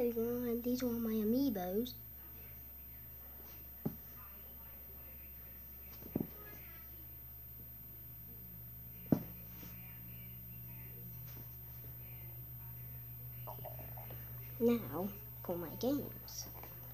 you go. And these are all my amiibos. Now for my games.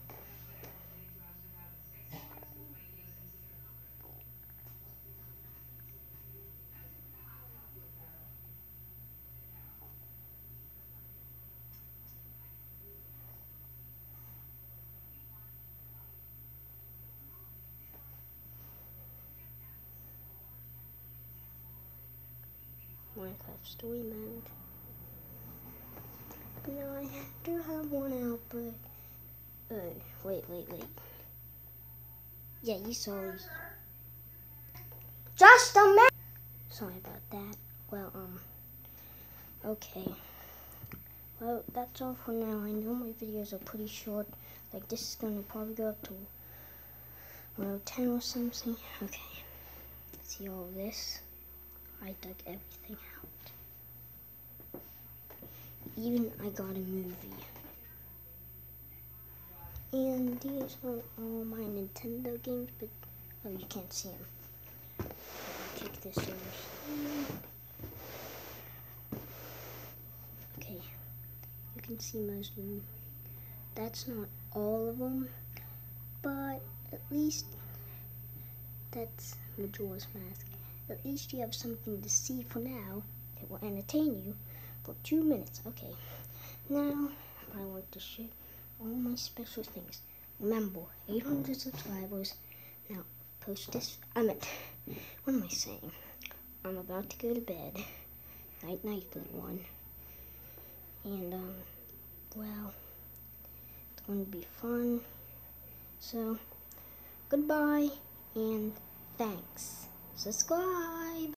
Minecraft Story Mode. Now I do have one out, but wait. Yeah, you saw it. Just a minute. Sorry about that. Well, okay. Well, that's all for now. I know my videos are pretty short. Like, this is gonna probably go up to 10 or something. Okay. See all this? I dug everything out. Even I got a movie. And these are all my Nintendo games, but oh, you can't see them. I'll kick this over. Okay, you can see most of them. That's not all of them, but at least that's Majora's Mask. At least you have something to see for now that will entertain you for 2 minutes. Okay, now I want to show all my special things. Remember, 800 subscribers. Now, post this. What am I saying? I'm about to go to bed. Night, little one. And, well, it's going to be fun. So, goodbye and thanks. Subscribe.